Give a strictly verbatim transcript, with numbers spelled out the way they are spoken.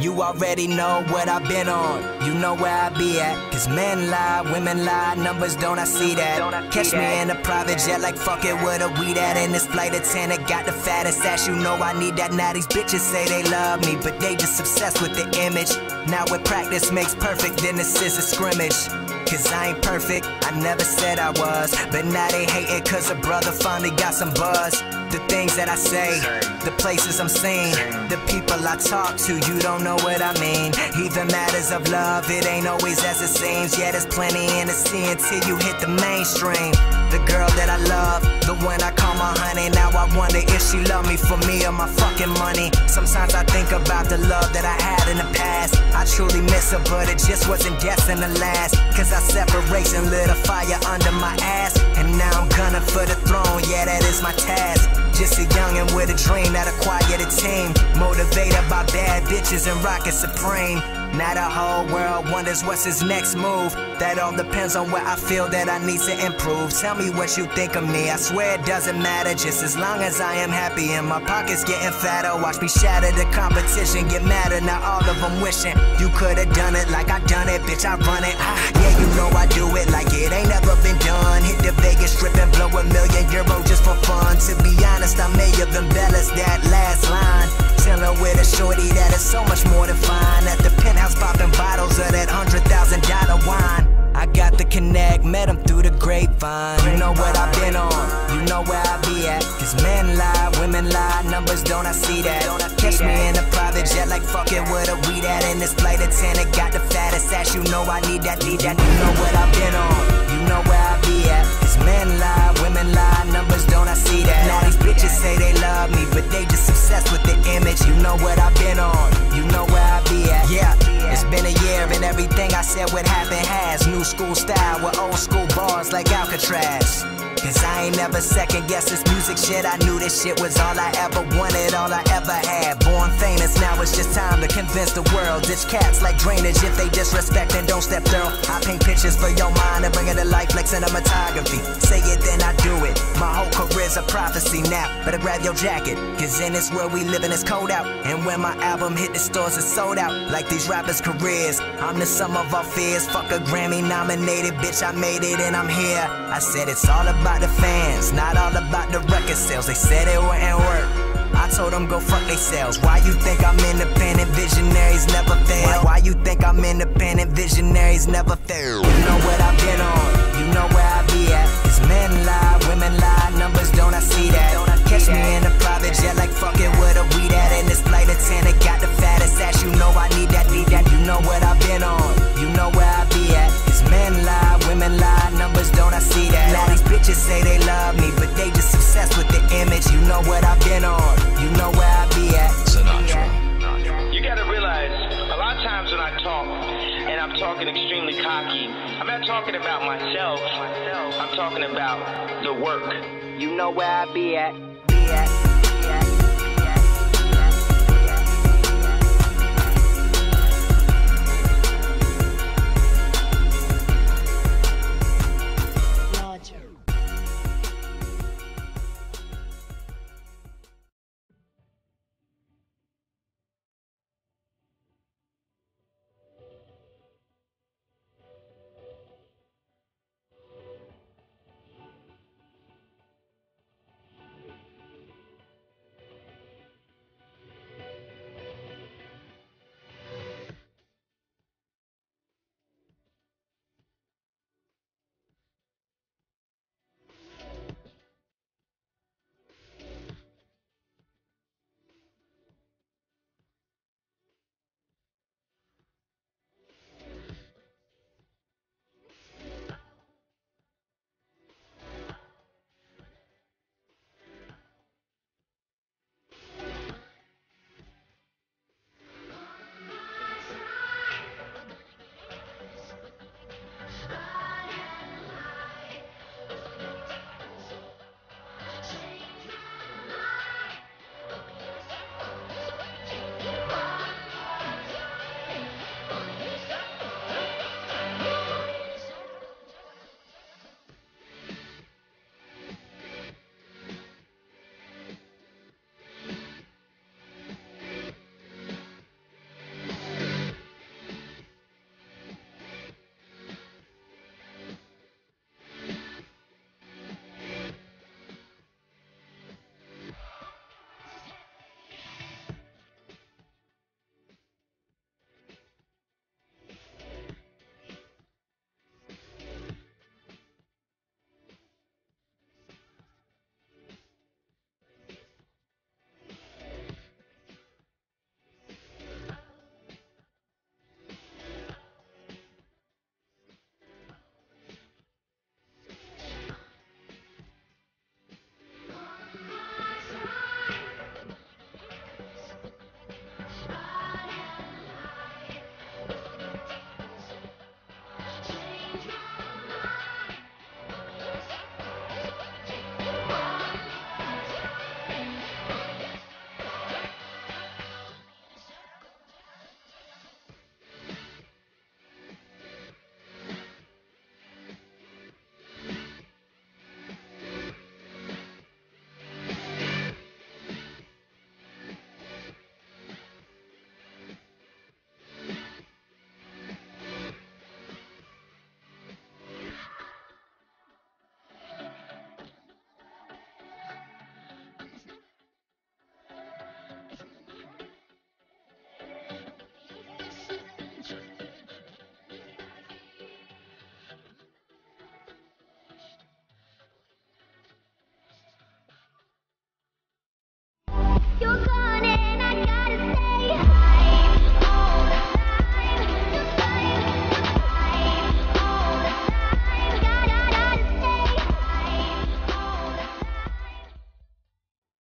You already know what I've been on. You know where I be at. Cause men lie, women lie, numbers don't I see that. Catch me in a private jet like fuck it with a weed at. In this flight attendant got the fattest ass. You know I need that. Now these bitches say they love me, but they just obsessed with the image. Now with practice makes perfect, then this is a scrimmage. Cause I ain't perfect, I never said I was. But now they hating cause a brother finally got some buzz. The things that I say, the places I'm seen, the people I talk to, you don't know what I mean. Even matters of love, it ain't always as it seems. Yeah, there's plenty in the sea until you hit the mainstream. The girl that I love, the one I call my honey. Now I wonder if she love me for me or my fucking money. Sometimes I think about the love that I had in the past. I truly miss her, but it just wasn't destined to last. Cause our separation lit a fire under my ass. And now I'm gunning for the throne, yeah, that is my task. Just a youngin' with a dream that acquired a team. Motivated by bad bitches and rockin' supreme. Now the whole world wonders what's his next move. That all depends on where I feel that I need to improve. Tell me what you think of me, I swear it doesn't matter. Just as long as I am happy and my pockets getting fatter. Watch me shatter the competition, get madder. Now all of them wishing you could've done it like I done it. Bitch, I run it, ah, yeah, you know I do it like it ain't never been done. Hit the Vegas strip and blow a million euro just for fun. To be honest, I may have embellished that last line. Chillin' with a shorty that is so much more than fine. At the penthouse popping bottles of that hundred thousand dollar wine. I got the connect, met him through the grapevine. You know what I've been on, you know where I be at. Cause men lie, women lie, numbers don't I see that. Catch me in a private jet like fuck it with a weed at. In this flight attendant got the fattest ass. You know I need that, need that. You know what I've been on, you know where I be at. Cause men lie, women lie, numbers don't I see that. Now these bitches say they love me, but they just obsessed with the image. You know what I've been on, you know where I be at. Yeah, it's been a year and everything I said would happen has. New school style with old school bars like Alcatraz. Cause I ain't never second guess this music shit. I knew this shit was all I ever wanted, all I ever had. Born famous, now it's just time to convince the world. Ditch cats like drainage if they disrespect and don't step through. I paint pictures for your mind and bring it to life like cinematography. Say it then I do it, my whole career's a prophecy now. Better grab your jacket, cause in this world we living it's cold out. And when my album hit the stores it's sold out. Like these rappers' careers, I'm the sum of our fears. Fuck a Grammy nominated, bitch I made it and I'm here. I said it's all about the fans, not all about the record sales. They said it wouldn't work, I told them go fuck they selves. Why you think I'm independent, visionaries never fail? Why you think I'm independent, visionaries never fail? You know what I've been on, you know where I be at. Cause men lie, women lie, numbers don't I see that. Catch me in a private jet like fuck it with a weed at. In this flight attendant got the fattest ass. You know I need that, need that. You know what I've been on, you know where I be at. Cause men lie, women lie, numbers don't I see that. Now these bitches say they love me, but they just obsessed with the image. You know what I've been on, you know where I be at. Sinatra. You gotta realize, a lot of times when I talk, and I'm talking extremely cocky, I'm not talking about myself, I'm talking about the work. You know where I be at, be at, be at. You're gone.